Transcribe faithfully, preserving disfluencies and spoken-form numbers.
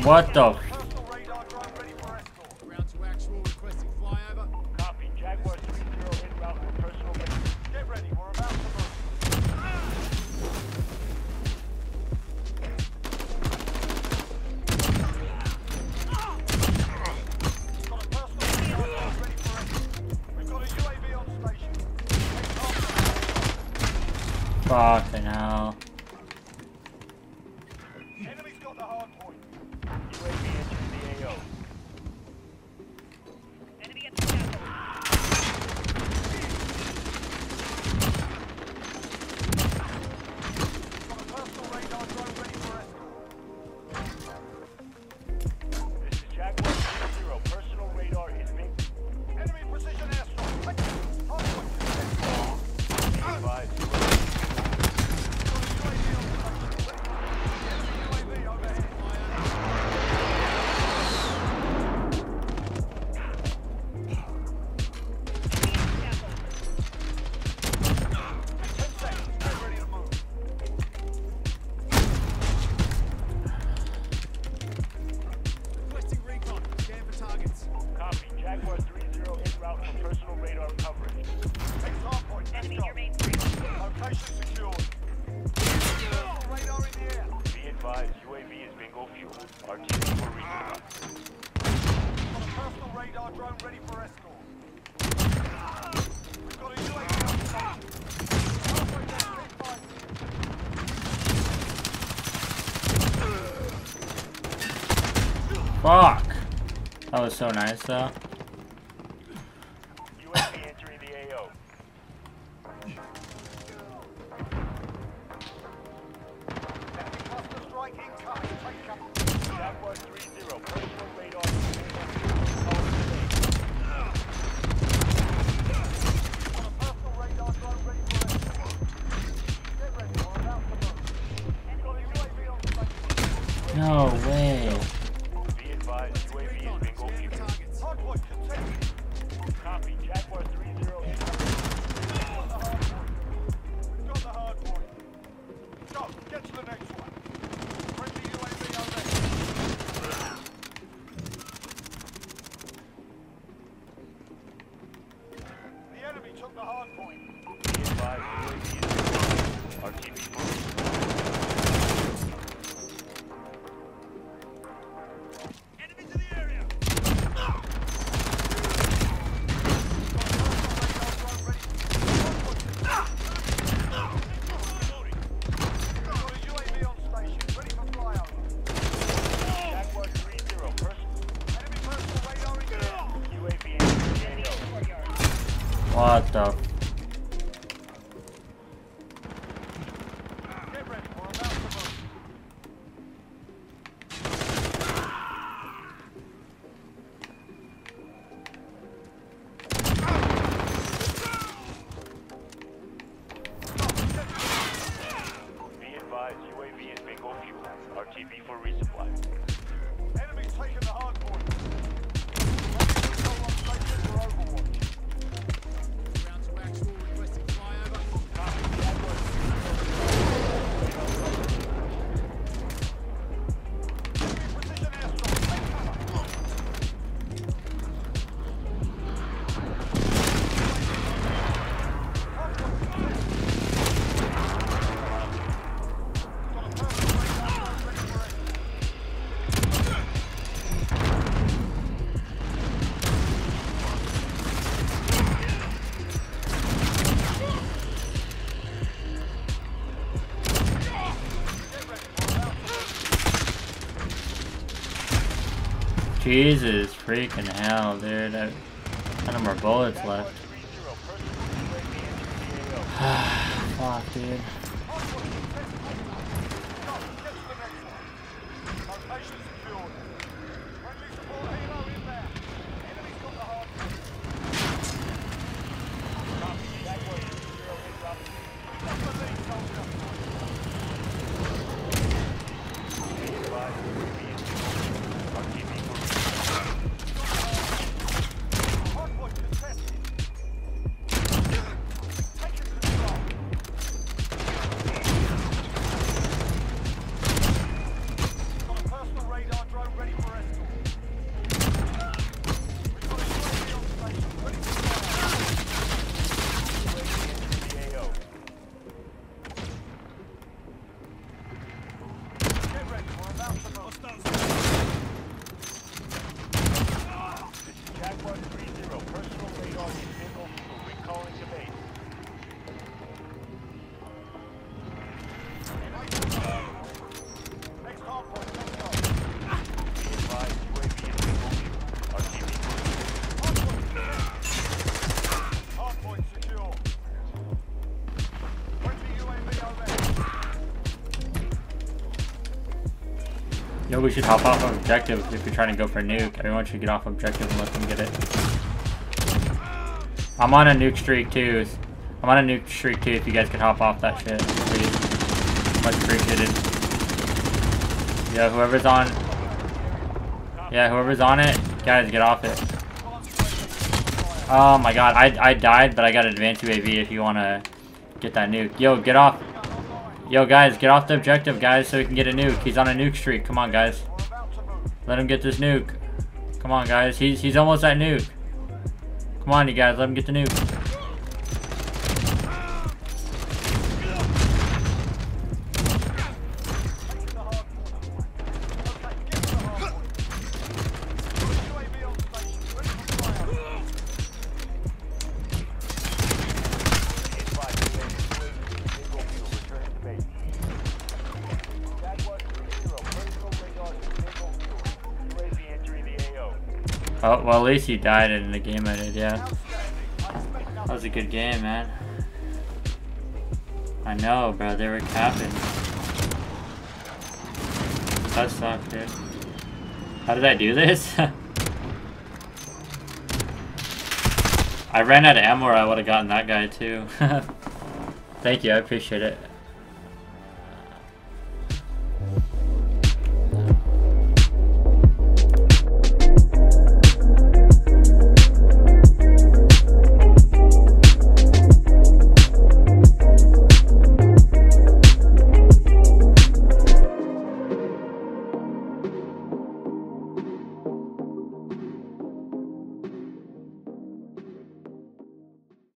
What the? Personal radar drone ready for escort. Ground to actual, requesting flyover. Copy. Jaguar three zero en route for personal radar. Get ready. We're about to move. Got a personal radar drone ready for escort. We've got a U A V on station. Fucking hell. Enemy's got the hard point. U A V entering the A O. Enemy at the scaffold. Got a personal radar drone ready for escort. This is Jaguar three zero. Personal radar is being Enemy precision airstrike. Hard point. advised. Requesting recon. Scan for targets. Copy. Jaguar three zero en route for personal radar coverage. Enemy near main street. Location secured. Radar in the air. Be advised, U A V is bingo fuel. R T B for resupply. Got a personal radar drone ready for escort. We've got a U A V on station. Halfway there, keep fighting. Fuck. That was so nice though. U A V entering the A O. Enemy cluster strike incoming. Take cover. Jaguar three zero. Personal radar is being power today. Got a personal radar drone ready for escort. Get ready, we're about to move. Got a U A V on station. No way. Be advised, U A V is Recon. bingo Scan for fuel. targets. Hard point contested. Copy. Jaguar three zero en route. We've got the hard point. Go, get to the next one. Friendly U A V overhead. The enemy took the hard point. Be advised, U A V is bingo fuel. R T B for resupply. Enemies in the area. Got a U A V on station, ready for flyover. Jaguar three zero. Personal Enemy personal radar in the air. U A V entering the A O. Courtyard. What the? Get ready, we're about to move. Be advised, U A V is bingo fuel. R T B for resupply. Enemy taking the hard point. Ready to go on station for overwatch. Ground to actual, requesting flyover. Copy. Jaguar three zero. Enemy precision airstrike, take cover. Hard point contested. Got a personal radar drone ready for escort. Get ready, we're about to move. Jesus freaking hell, dude. I, I no more bullets Jaguar left. three zero. Personal U A V entering the A O. Fuck, dude. Hard point contested. Go, get to the next one. Location secured. Friendly support helo inbound. Enemy's got the hard point. Copy. Jaguar three zero en route. Got the lead, soldier. Be advised, U A V is bingo fuel. R T B for resupply. Hard point contested. Taking control. we should hop off of objective if you're trying to go for a nuke. Everyone should get off objective and let them get it. I'm on a nuke streak too. I'm on a nuke streak too if you guys could hop off that shit, please. Much appreciated. Yeah, whoever's on... Yeah, whoever's on it, guys, get off it. Oh my god, I, I died, but I got advanced U A V if you want to get that nuke. Yo, get off. Yo, guys, get off the objective, guys, so we can get a nuke. He's on a nuke streak. Come on, guys. Let him get this nuke. Come on, guys. He's, he's almost at nuke. Come on, you guys. Let him get the nuke. Oh, well, at least he died in the game I did, yeah. That was a good game, man. I know, bro, they were capping. That sucked, dude. How did I do this? I ran out of ammo or I would have gotten that guy, too. Thank you, I appreciate it.